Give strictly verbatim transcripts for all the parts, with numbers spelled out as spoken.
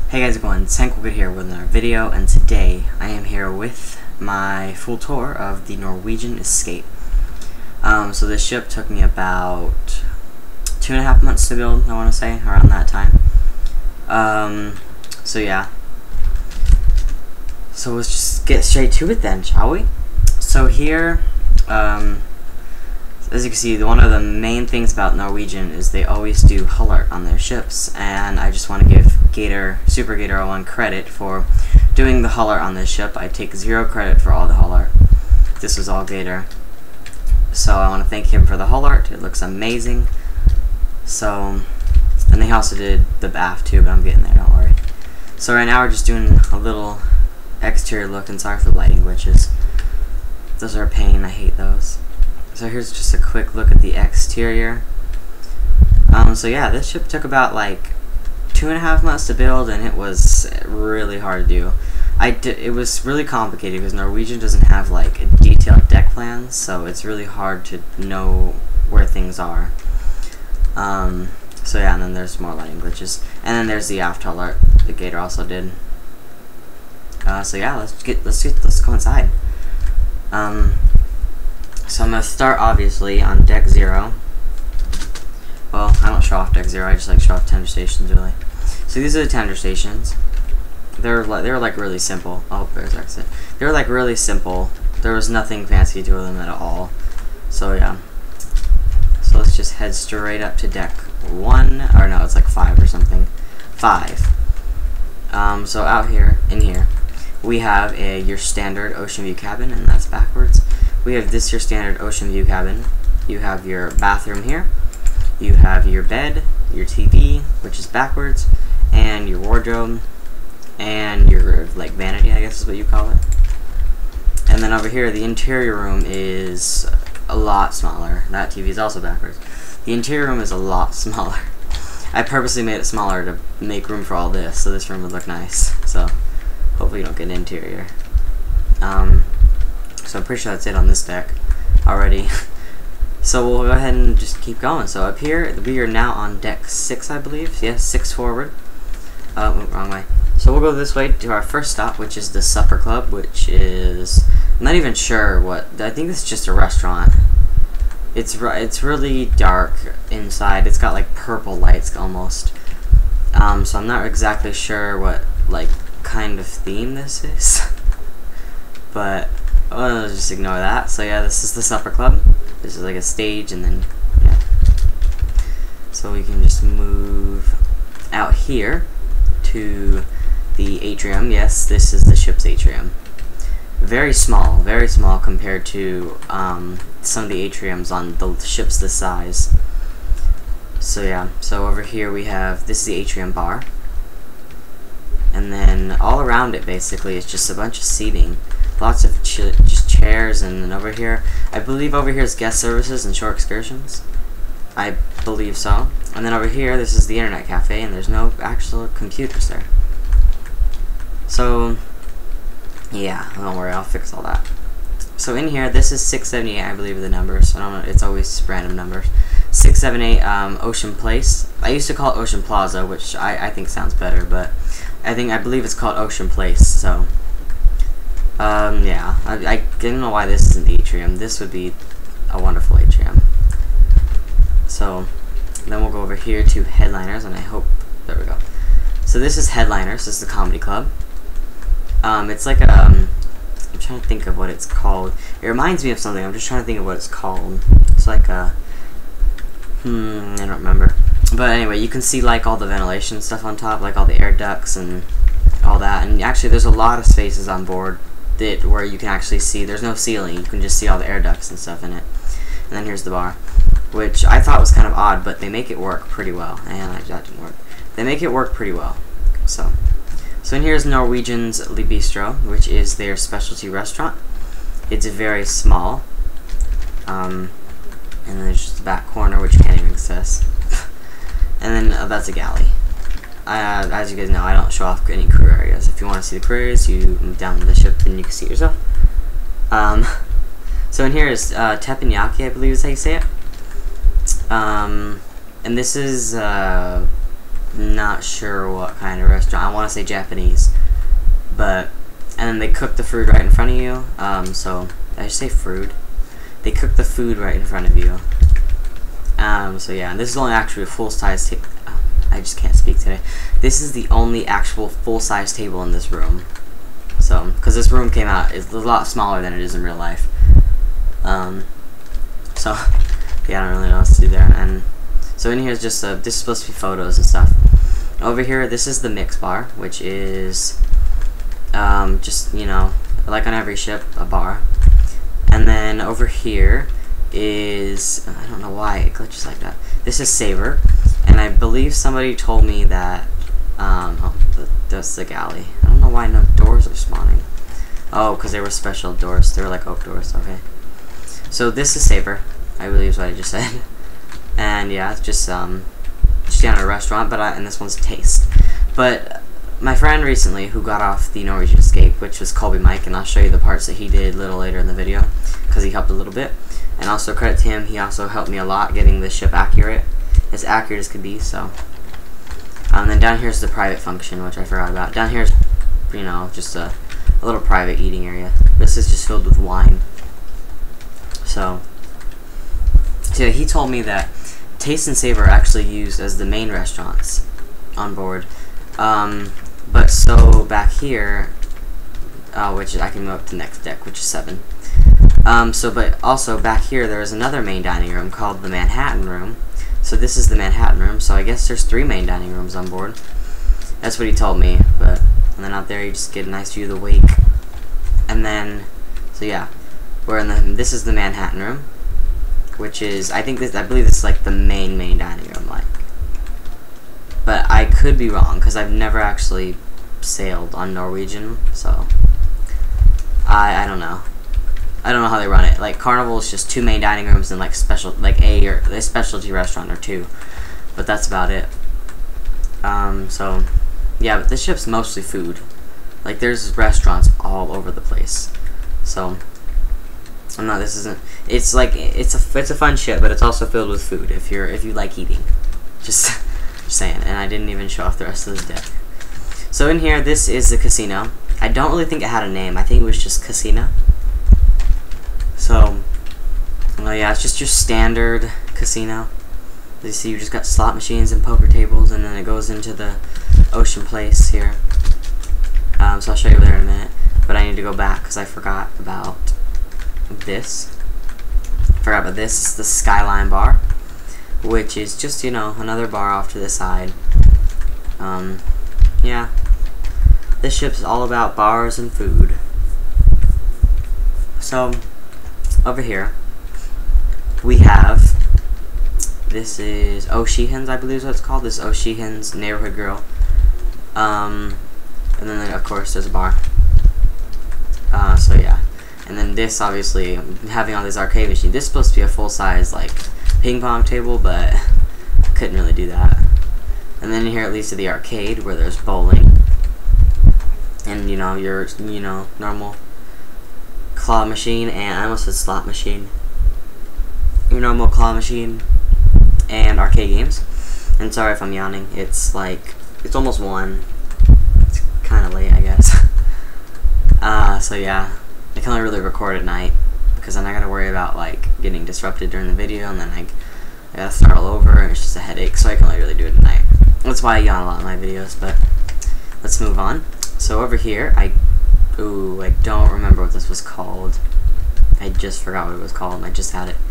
Hey guys, everyone, Sankogood here with another video, and today I am here with my full tour of the Norwegian Escape. Um, so this ship took me about two and a half months to build, I want to say, around that time. Um, so yeah. So let's just get straight to it then, shall we? So here, um, as you can see, one of the main things about Norwegian is they always do hull art on their ships, and I just want to give Gator, Super Gator oh one credit for doing the hull art on this ship. I take zero credit for all the hull art. This was all Gator. So I want to thank him for the hull art. It looks amazing. So, and they also did the bath too, but I'm getting there, don't worry. So right now we're just doing a little exterior look, and sorry for the lighting glitches. Those are a pain, I hate those. So here's just a quick look at the exterior. Um, so yeah, this ship took about like two and a half months to build, and it was really hard to do. I d it was really complicated because Norwegian doesn't have like a detailed deck plans, so it's really hard to know where things are. Um, so yeah, and then there's more lighting glitches, and then there's the aft hull art that Gator also did. Uh, so yeah, let's get let's get let's go inside. Um, so I'm gonna start obviously on deck zero. Well, I don't show off deck zero. I just like show off tender stations really. So these are the tender stations. They're like they're like really simple. Oh, there's exit. They're like really simple. There was nothing fancy to them at all. So yeah. So let's just head straight up to deck one, or no, it's like five or something. Five. Um, so out here, in here, we have a your standard ocean view cabin, and that's backwards. We have this your standard ocean view cabin. You have your bathroom here. You have your bed, your T V, which is backwards, and your wardrobe, and your like vanity, I guess is what you call it. And then over here, the interior room is a lot smaller. That T V is also backwards. The interior room is a lot smaller. I purposely made it smaller to make room for all this, so this room would look nice. So hopefully you don't get an interior. Um, so I'm pretty sure that's it on this deck already. So we'll go ahead and just keep going. So up here, we are now on deck six, I believe. Yes, six forward. Uh, wrong way. So we'll go this way to our first stop, which is the Supper Club, which is, I'm not even sure what, I think it's just a restaurant. It's it's really dark inside. It's got like purple lights almost. Um, so I'm not exactly sure what like kind of theme this is. But I'll just ignore that. So yeah, this is the Supper Club. This is like a stage, and then yeah. So we can just move out here to the atrium. Yes, this is the ship's atrium. Very small, very small compared to um, some of the atriums on the ships this size. So yeah, so over here we have, this is the atrium bar. And then all around it basically is just a bunch of seating. Lots of ch just chairs, and then over here, I believe over here is guest services and shore excursions. I believe so. And then over here, this is the internet cafe, and there's no actual computers there. So yeah, don't worry, I'll fix all that. So in here, this is six seventy-eight, I believe, are the numbers. I don't know, it's always random numbers. six seventy-eight um, Ocean Place. I used to call it Ocean Plaza, which I, I think sounds better, but I think I believe it's called Ocean Place. So um, yeah, I, I don't know why this isn't the atrium. This would be a wonderful atrium. So then we'll go over here to Headliners, and I hope, there we go. So this is Headliners. This is the comedy club. Um, it's like a, um, I'm trying to think of what it's called. It reminds me of something. I'm just trying to think of what it's called. It's like a, hmm, I don't remember. But anyway, you can see like all the ventilation stuff on top, like all the air ducts and all that. And actually, there's a lot of spaces on board that where you can actually see. There's no ceiling. You can just see all the air ducts and stuff in it. And then here's the bar, which I thought was kind of odd, but they make it work pretty well. And I, that didn't work. They make it work pretty well. So. So in here is Norwegian's Le Bistro, which is their specialty restaurant. It's very small. Um, and then there's just the back corner, which you can't even access. And then uh, that's a galley. Uh, as you guys know, I don't show off any crew areas. If you want to see the crew areas, you move down the ship and you can see it yourself. Um, so in here is uh, teppanyaki, I believe is how you say it. Um, and this is... Uh, not sure what kind of restaurant. I want to say Japanese, but and then they cook the food right in front of you. Um, so did I just say food? They cook the food right in front of you. Um, so yeah, and this is only actually a full-size table. I just can't speak today. This is the only actual full-size table in this room. So, because this room came out, it's a lot smaller than it is in real life. Um, so, yeah, I don't really know what to do there. And so in here is just, a, this is supposed to be photos and stuff. Over here, this is the mix bar, which is, um, just, you know, like on every ship, a bar. And then over here is, I don't know why it glitches like that. This is Saber, and I believe somebody told me that, um, oh, that's the galley. I don't know why no doors are spawning. Oh, because they were special doors. They were like oak doors. Okay. So this is Saber, I believe is what I just said. And yeah, it's just um, just down at a restaurant. But I, and this one's Taste. But my friend recently, who got off the Norwegian Escape, which was Colby Mike, and I'll show you the parts that he did a little later in the video, because he helped a little bit. And also credit to him, he also helped me a lot getting the ship accurate, as accurate as could be. So. And um, then down here's the private function, which I forgot about. Down here's, you know, just a, a little private eating area. This is just filled with wine. So, so he told me that Taste and Saber are actually used as the main restaurants on board. Um, but so back here, uh, which is, I can move up to the next deck, which is seven. Um, so, but also back here, there is another main dining room called the Manhattan Room. So this is the Manhattan Room, so I guess there's three main dining rooms on board. That's what he told me, but, and then out there you just get a nice view of the wake. And then, so yeah, we're in the, this is the Manhattan Room, which is, I think this, I believe this is like the main, main dining room, like. But I could be wrong, because I've never actually sailed on Norwegian, so, I, I don't know. I don't know how they run it. Like, Carnival is just two main dining rooms and like special, like a or a specialty restaurant or two, but that's about it. Um, so yeah, but this ship's mostly food. Like, there's restaurants all over the place. So I'm not. This isn't. It's like it's a it's a fun ship, but it's also filled with food if you're if you like eating. Just, just saying. And I didn't even show off the rest of this deck. So in here, this is the casino. I don't really think it had a name. I think it was just Casino. So, well, yeah, it's just your standard casino. You see, you just got slot machines and poker tables, and then it goes into the Ocean Place here. Um, so I'll show you there in a minute. But I need to go back because I forgot about this. Forgot about this. It's the Skyline Bar, which is just, you know, another bar off to the side. Um, yeah. This ship's all about bars and food. So, over here, we have, this is O'Sheehan's, I believe is what it's called. This is O'Sheehan's Neighborhood Grill. Um, and then, of course, there's a bar. Uh, so, yeah. And then this, obviously, having all these arcade machines. This is supposed to be a full-size, like, ping pong table, but couldn't really do that. And then here it leads to the arcade, where there's bowling. And, you know, your, you know, normal claw machine, and I almost said slot machine. Your normal claw machine and arcade games. And sorry if I'm yawning. It's like, it's almost one. It's kind of late, I guess. uh, so yeah, I can only really record at night because then I gotta worry about like getting disrupted during the video, and then like I gotta start all over, and it's just a headache. So I can only really do it at night. That's why I yawn a lot in my videos. But let's move on. So over here, I Ooh, I don't remember what this was called. I just forgot what it was called, and I just had it.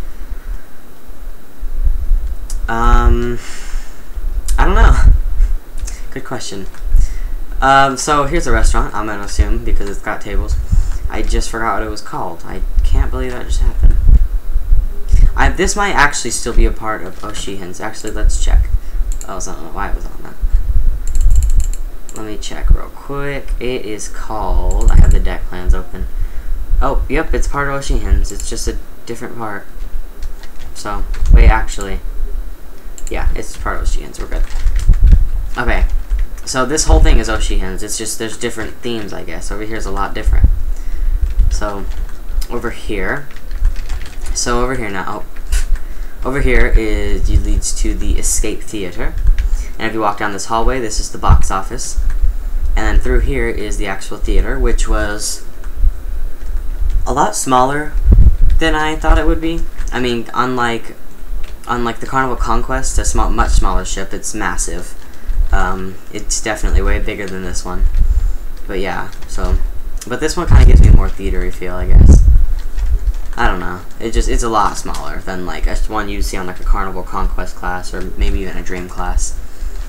Um, I don't know. Good question. Um, so here's a restaurant, I'm gonna assume, because it's got tables. I just forgot what it was called. I can't believe that just happened. I, this might actually still be a part of O'Sheehan's. Actually, let's check. Oh, I don't know why it was on that. Let me check real quick. It is called, I have the deck plans open. Oh, yep, it's part of O'Sheehan's. It's just a different part. So, wait, actually. Yeah, it's part of O'Sheehan's. We're good. Okay. So this whole thing is O'Sheehan's. It's just, there's different themes, I guess. Over here is a lot different. So, over here. So, over here now. Oh, over here is, leads to the Escape Theater. And if you walk down this hallway, this is the box office. And then through here is the actual theater, which was a lot smaller than I thought it would be. I mean, unlike unlike the Carnival Conquest, a small, much smaller ship, it's massive. Um, it's definitely way bigger than this one. But yeah, so, but this one kind of gives me a more theatery feel, I guess. I don't know. It just, it's a lot smaller than like a one you see on like a Carnival Conquest class, or maybe even a Dream class.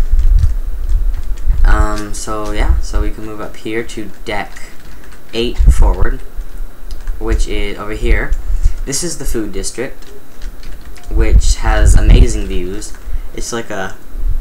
Um, so yeah, so we can move up here to deck eight forward, which is over here. This is the food district, which has amazing views. It's like a,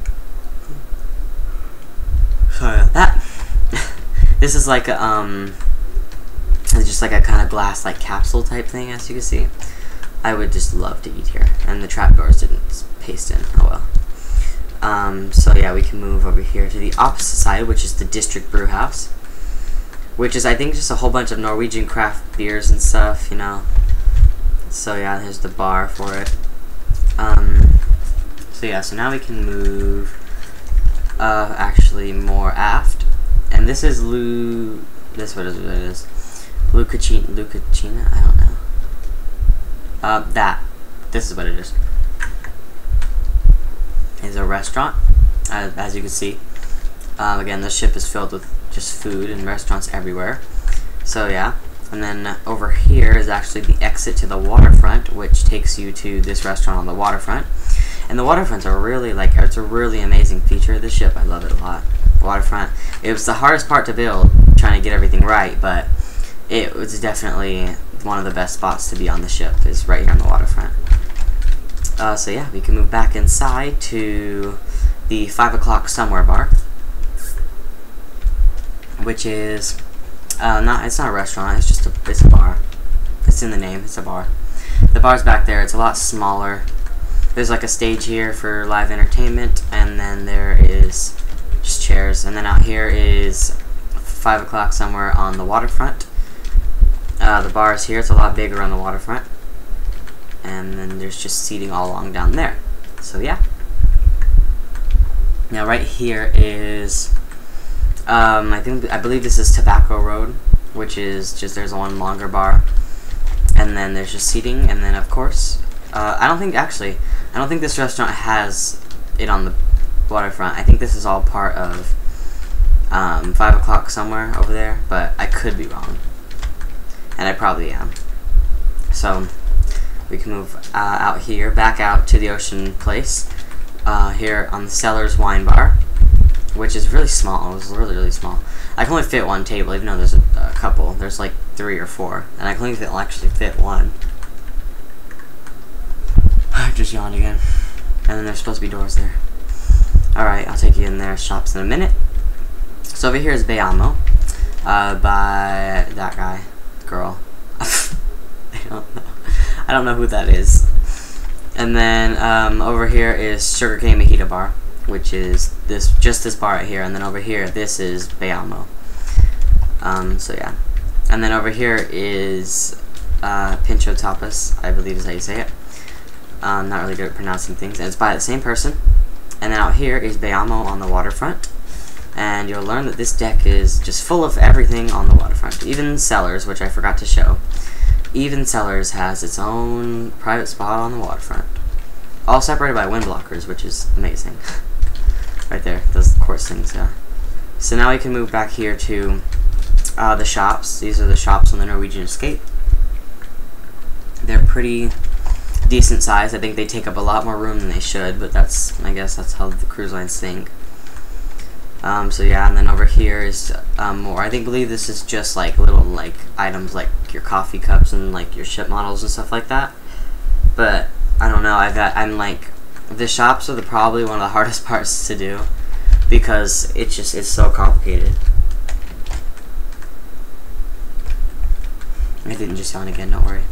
sorry about that. This is like a, um, it's just like a kind of glass like capsule type thing, as you can see. I would just love to eat here, and the trapdoors didn't paste in. Oh well. Um, so yeah, we can move over here to the opposite side, which is the District Brew House, which is, I think, just a whole bunch of Norwegian craft beers and stuff, you know. So yeah, there's the bar for it. Um, so yeah, so now we can move, uh, actually more aft, and this is Lu, this what is what it is, Lucacina, Lucacina, I don't know. Uh, that, this is what it is. Is a restaurant, uh, as you can see. Um, again, the ship is filled with just food and restaurants everywhere. So yeah, and then over here is actually the exit to the waterfront, which takes you to this restaurant on the waterfront. And the waterfronts are really like, it's a really amazing feature of the ship. I love it a lot. Waterfront. It was the hardest part to build, trying to get everything right, but it was definitely one of the best spots to be on the ship, is right here on the waterfront. Uh, so yeah, we can move back inside to the five o'clock somewhere bar, which is uh, not. It's not a restaurant. It's just a. It's a bar. It's in the name. It's a bar. The bar's back there. It's a lot smaller. There's like a stage here for live entertainment, and then there is just chairs. And then out here is five o'clock somewhere on the waterfront. Uh, the bar is here. It's a lot bigger on the waterfront. And then there's just seating all along down there. So yeah. Now right here is, um, I think I believe this is Tobacco Road, which is just, there's one longer bar, and then there's just seating, and then of course, uh, I don't think actually, I don't think this restaurant has it on the waterfront. I think this is all part of um, five o'clock somewhere over there, but I could be wrong, and I probably am. So we can move uh, out here, back out to the Ocean Place, uh, here on the Cellars Wine Bar, which is really small. It was really, really small. I can only fit one table, even though there's a, a couple. There's like three or four, and I can only fit, actually fit one. I just yawned again. And then there's supposed to be doors there. Alright, I'll take you in there, shops in a minute. So over here is Bayamo, uh, by that guy, girl. I don't know. I don't know who that is. And then um, over here is Sugarcane Mojito Bar, which is this just this bar right here. And then over here, this is Bayamo. Um, so yeah. And then over here is uh, Pincho Tapas, I believe is how you say it. Um, not really good at pronouncing things. And it's by the same person. And then out here is Bayamo on the waterfront. And you'll learn that this deck is just full of everything on the waterfront. Even Cellars, which I forgot to show. Even Cellars has its own private spot on the waterfront. All separated by wind blockers, which is amazing. Right there, those course things, yeah. So now we can move back here to uh, the shops. These are the shops on the Norwegian Escape. They're pretty decent size. I think they take up a lot more room than they should, but that's, I guess that's how the cruise lines think. Um, so yeah, and then over here is um, more. I think believe this is just like little like items like your coffee cups and like your ship models and stuff like that. But I don't know. I've got, I'm like, the shops are the probably one of the hardest parts to do because it's just it's so complicated. I didn't just yawn again. Don't worry.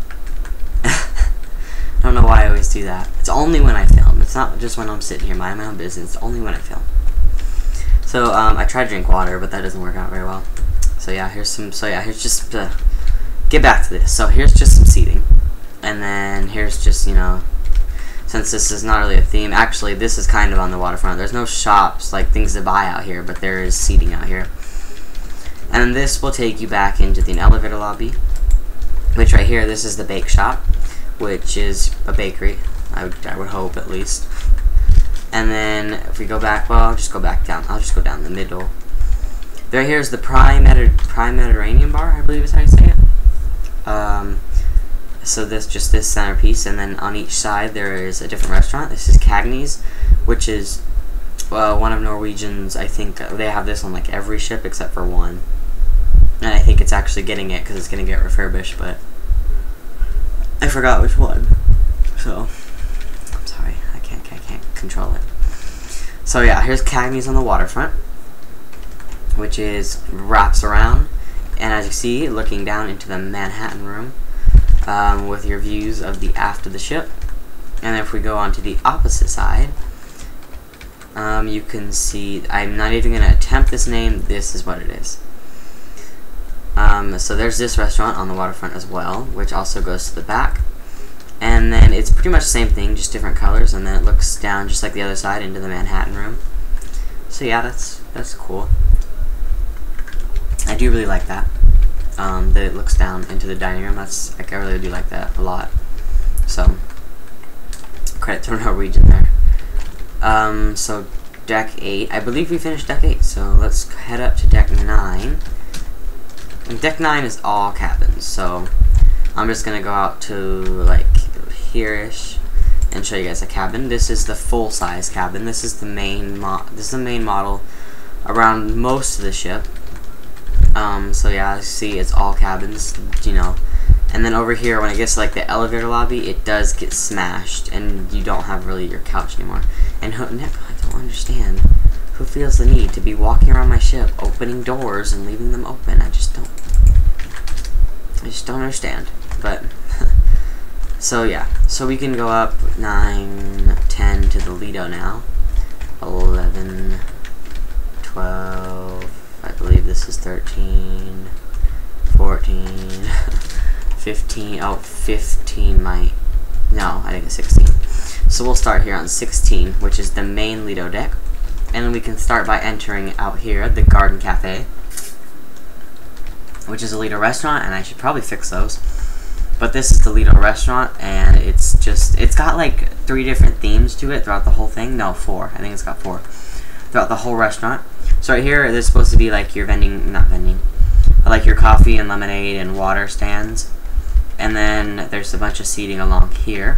I don't know why I always do that. It's only when I film. It's not just when I'm sitting here minding my own business. It's only when I film. So, um, I tried to drink water, but that doesn't work out very well. So, yeah, here's some, so yeah, here's just, uh, get back to this. So, here's just some seating. And then, here's just, you know, since this is not really a theme. Actually, this is kind of on the waterfront. There's no shops, like things to buy out here, but there is seating out here. And this will take you back into the elevator lobby, which right here, this is the bake shop, which is a bakery, I would, I would hope at least. And then if we go back, well, I'll just go back down. I'll just go down the middle. Right here is the Prime, Medi Prime Mediterranean bar, I believe is how you say it. Um, so this just this centerpiece, and then on each side there is a different restaurant. This is Cagney's, which is well, one of Norwegian's. I think they have this on like every ship except for one. And I think it's actually getting it because it's going to get refurbished, but I forgot which one. So, I'm sorry. I can't, I can't control it. So yeah, here's Cagney's on the waterfront, which is wraps around. And as you see, looking down into the Manhattan room um, with your views of the aft of the ship. And if we go on to the opposite side, um, you can see, I'm not even going to attempt this name. This is what it is. Um, so there's this restaurant on the waterfront as well, which also goes to the back. And then it's pretty much the same thing, just different colors, and then it looks down just like the other side into the Manhattan room. So yeah, that's that's cool. I do really like that. Um, that it looks down into the dining room. That's like I really do like that a lot. So credit to Norwegian there. Um, so deck eight. I believe we finished deck eight. So let's head up to deck nine. And deck nine is all cabins, so I'm just gonna go out to like here-ish and show you guys a cabin. This is the full-size cabin. This is the main mo this is the main model around most of the ship. Um, so yeah, as you see, it's all cabins, you know. And then over here, when it gets to like the elevator lobby, it does get smashed, and you don't have really your couch anymore. And Nick, I don't understand. Who feels the need to be walking around my ship, opening doors and leaving them open? I just don't. I just don't understand. But so yeah, so we can go up nine, ten to the Lido now. eleven, twelve. I believe this is thirteen, fourteen, fifteen. Oh, fifteen might. No, I think it's sixteen. So we'll start here on sixteen, which is the main Lido deck. And then we can start by entering out here, the Garden Cafe, which is a Lido restaurant, and I should probably fix those. But this is the Lido restaurant, and it's just, it's got like three different themes to it throughout the whole thing. No, four. I think it's got four. Throughout the whole restaurant. So right here, there's supposed to be like your vending, not vending, like your coffee and lemonade and water stands. And then there's a bunch of seating along here.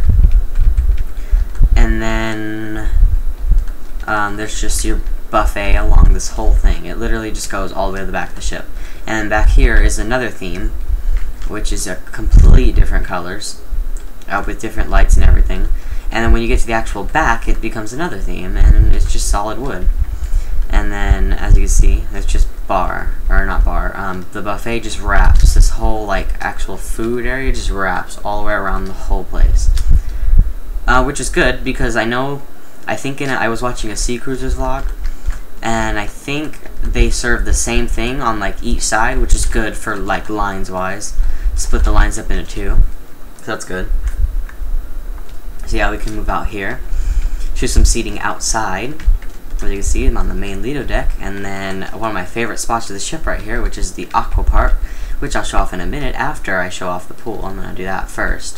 And then Um, there's just your buffet along this whole thing. It literally just goes all the way to the back of the ship. And back here is another theme, which is a completely different colors, uh, with different lights and everything. And then when you get to the actual back, it becomes another theme, and it's just solid wood. And then, as you can see, it's just bar, or not bar, um, the buffet just wraps, this whole, like, actual food area just wraps all the way around the whole place. Uh, which is good, because I know I think in a, I was watching a Sea Cruisers vlog, and I think they serve the same thing on like each side, which is good for like lines wise. Split the lines up into two, so that's good. So yeah, we can move out here. Show some seating outside, as you can see, I'm on the main Lido deck, and then one of my favorite spots of the ship right here, which is the Aqua Park, which I'll show off in a minute after I show off the pool. I'm gonna do that first.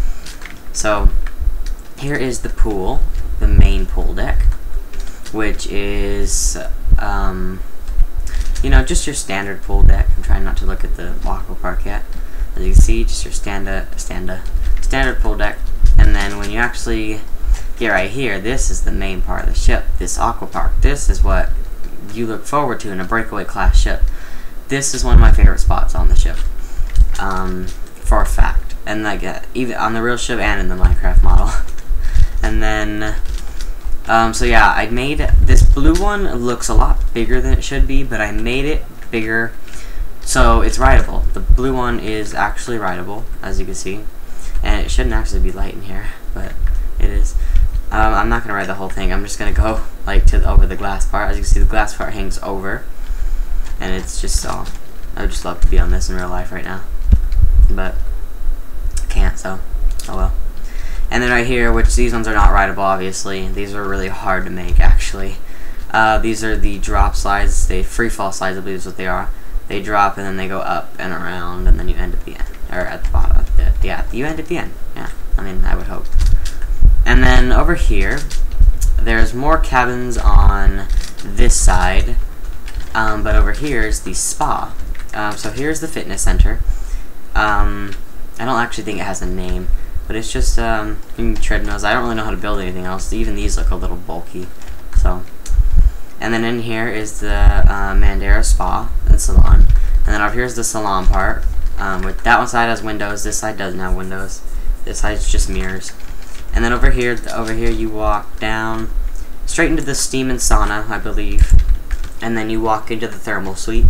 So here is the pool. The main pool deck, which is, um, you know, just your standard pool deck. I'm trying not to look at the Aqua Park yet. As you can see, just your standa, standa, standard pool deck. And then when you actually get right here, this is the main part of the ship, this Aqua Park. This is what you look forward to in a breakaway class ship. This is one of my favorite spots on the ship, um, for a fact. And like, uh, even on the real ship and in the Minecraft model. And then, um, so yeah, I made, this blue one looks a lot bigger than it should be, but I made it bigger, so it's rideable. The blue one is actually rideable, as you can see, and it shouldn't actually be light in here, but it is. Um, I'm not going to ride the whole thing, I'm just going to go, like, to the, over the glass part. As you can see, the glass part hangs over, and it's just, oh, I would just love to be on this in real life right now, but can't, so, oh well. And then right here, which these ones are not rideable, obviously. These are really hard to make, actually. Uh, these are the drop slides. They free fall slides, I believe is what they are. They drop and then they go up and around, and then you end at the end, or at the bottom. Yeah, you end at the end. Yeah, I mean, I would hope. And then over here, there's more cabins on this side, um, but over here is the spa. Um, so here's the fitness center. Um, I don't actually think it has a name, but it's just um, treadmills. I don't really know how to build anything else. Even these look a little bulky. So, and then in here is the uh, Mandara Spa and Salon. And then over here is the salon part. Um, with that one side has windows. This side doesn't have windows. This side is just mirrors. And then over here, over here you walk down straight into the steam and sauna, I believe. And then you walk into the thermal suite.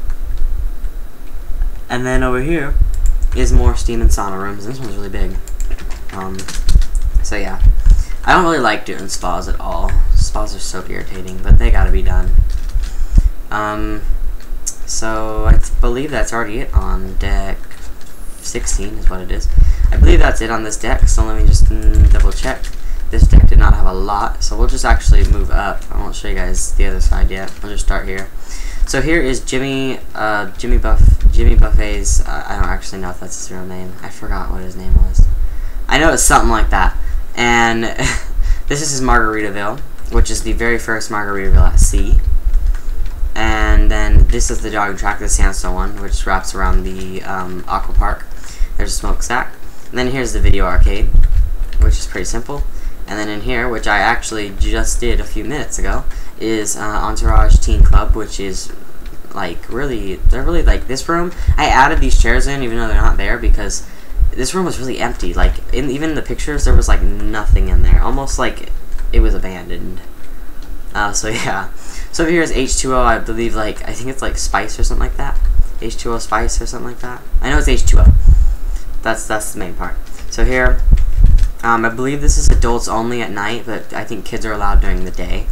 And then over here is more steam and sauna rooms. This one's really big. Um, so yeah, I don't really like doing spas at all. Spas are so irritating, but they gotta be done. Um, so I believe that's already it on deck sixteen is what it is. I believe that's it on this deck, so let me just mm, double check. This deck did not have a lot, so we'll just actually move up. I won't show you guys the other side yet. We'll just start here. So here is Jimmy, uh, Jimmy Buff, Jimmy Buffet's, uh, I don't actually know if that's his real name. I forgot what his name was. I know it's something like that. And this is his Margaritaville, which is the very first Margaritaville at sea. And then this is the jogging track, the sandstone one, which wraps around the um, aqua park. There's a smokestack. And then here's the video arcade, which is pretty simple. And then in here, which I actually just did a few minutes ago, is uh, Entourage Teen Club, which is like really, they're really like this room. I added these chairs in even though they're not there because this room was really empty. Like in, even in the pictures, there was like nothing in there, almost like it was abandoned. Uh, so yeah. So over here is H two O. I believe like I think it's like Spice or something like that. H two O Spice or something like that. I know it's H two O. That's that's the main part. So here, um, I believe this is adults only at night, but I think kids are allowed during the day.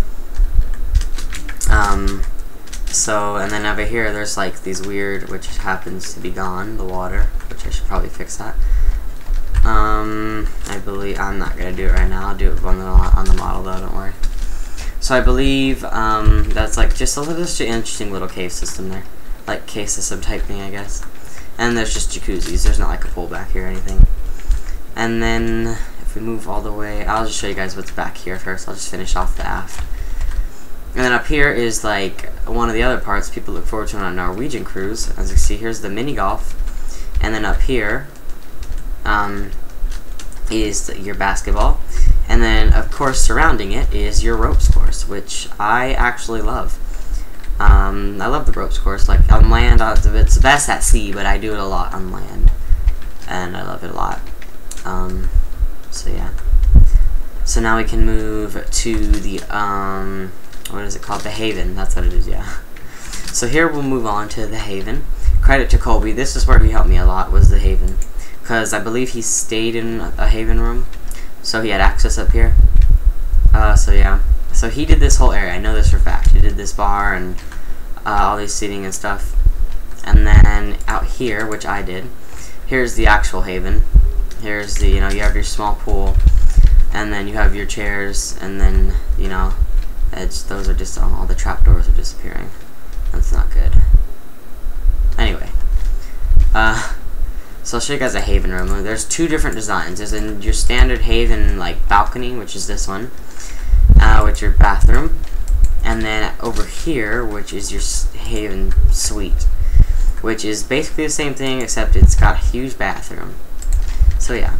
Um, so, and then over here, there's like these weird, which happens to be gone, the water, which I should probably fix that. Um, I believe, I'm not going to do it right now, I'll do it on the, on the model though, don't worry. So I believe, um, that's like just a little, just an interesting little cave system there. Like cave system type thing, I guess. And there's just jacuzzis, there's not like a pool back here or anything. And then, if we move all the way, I'll just show you guys what's back here first, I'll just finish off the aft. And then up here is like one of the other parts people look forward to on a Norwegian cruise. As you can see, here's the mini golf, and then up here um, is the, your basketball, and then of course surrounding it is your ropes course, which I actually love. Um, I love the ropes course. Like on land, it's the best at sea, but I do it a lot on land, and I love it a lot. Um, so yeah. So now we can move to the um. what is it called? The Haven. That's what it is, yeah. So here we'll move on to the Haven. Credit to Colby. This is where he helped me a lot, was the Haven. Because I believe he stayed in a Haven room. So he had access up here. Uh, so yeah. So he did this whole area. I know this for a fact. He did this bar and uh, all these seating and stuff. And then out here, which I did, here's the actual Haven. Here's the, you know, you have your small pool. And then you have your chairs. And then, you know, It's, those are just, all the trapdoors are disappearing. That's not good. Anyway. Uh, so I'll show you guys a Haven room. There's two different designs. There's in your standard Haven, like, balcony, which is this one. Uh, which is your bathroom. And then over here, which is your Haven suite. Which is basically the same thing, except it's got a huge bathroom. So, yeah.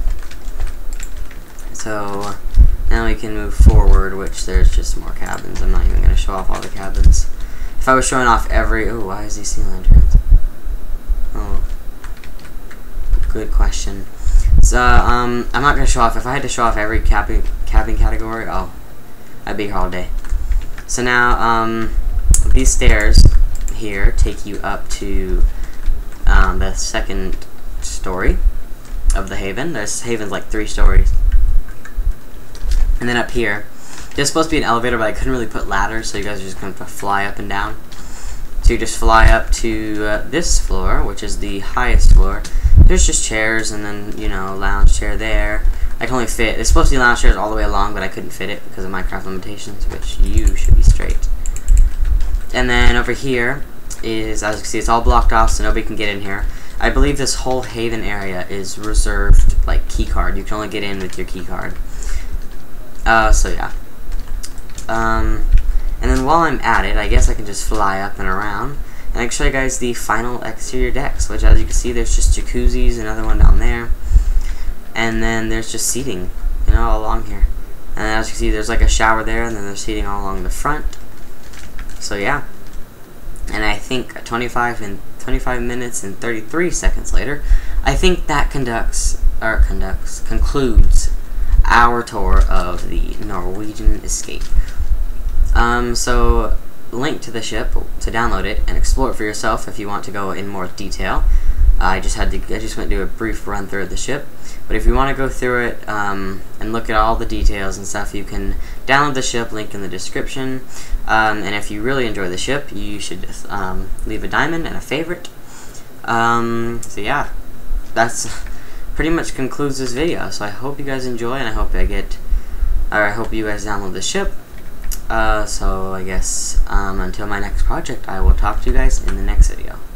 So... now we can move forward, which there's just more cabins. I'm not even going to show off all the cabins. If I was showing off every... oh, why is he sea lanterns? Oh. Good question. So, um, I'm not going to show off... if I had to show off every cabin, cabin category, oh, I'd be here all day. So now, um, these stairs here take you up to um, the second story of the Haven. There's Haven's like three stories. And then up here, there's supposed to be an elevator, but I couldn't really put ladders, so you guys are just going to fly up and down. So you just fly up to uh, this floor, which is the highest floor. There's just chairs, and then, you know, lounge chair there, I can only fit, it's supposed to be lounge chairs all the way along, but I couldn't fit it because of Minecraft limitations, which you should be straight. And then over here is, as you can see, it's all blocked off, so nobody can get in here. I believe this whole Haven area is reserved, like, key card. You can only get in with your key card. Uh, so yeah. Um, and then while I'm at it, I guess I can just fly up and around. And I can show you guys the final exterior decks, which, as you can see, there's just jacuzzis, another one down there. And then there's just seating, you know, all along here. And as you can see, there's like a shower there, and then there's seating all along the front. So yeah. And I think twenty-five and twenty-five minutes and thirty-three seconds later, I think that conducts or conducts concludes our tour of the Norwegian Escape. Um, so link to the ship to download it and explore it for yourself if you want to go in more detail. I just had to. I just went to do a brief run through of the ship. But if you want to go through it um, and look at all the details and stuff, you can download the ship. Link in the description. Um, and if you really enjoy the ship, you should just, um, leave a diamond and a favorite. Um, so yeah, that's pretty much concludes this video. So I hope you guys enjoy, and I hope I get, or I hope you guys download the ship. Uh, so I guess um, until my next project, I will talk to you guys in the next video.